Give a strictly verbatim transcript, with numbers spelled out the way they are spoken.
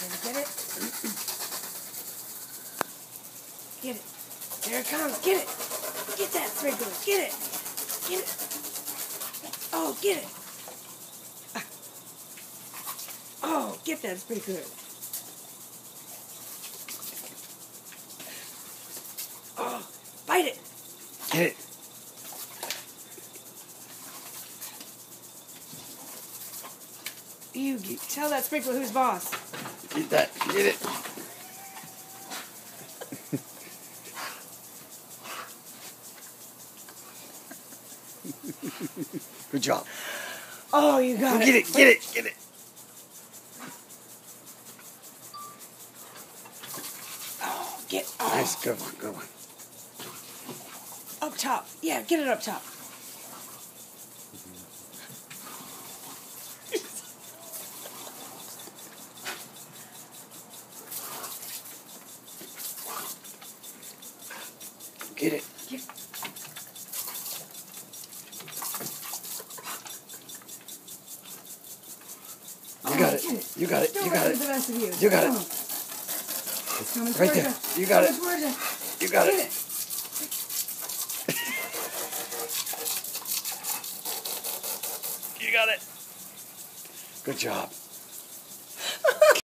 Get it? Get it. There it comes. Get it. Get that sprinkler. Get it. Get it. Oh, get it. Oh, get that sprinkler. Oh, bite it. Get it. You tell that sprinkler who's boss. Get that. Get it. Good job. Oh, you got Go it. Get it. Get it. Get it. Oh, get oh. Nice. Good one. Good one. Up top. Yeah, get it up top. Get it. Get You got it. it. You got it. Don't You got it. The rest of you. You got Come it. on. It's coming Right there. you. You got it. You. You got Get it. it. You got it. Good job.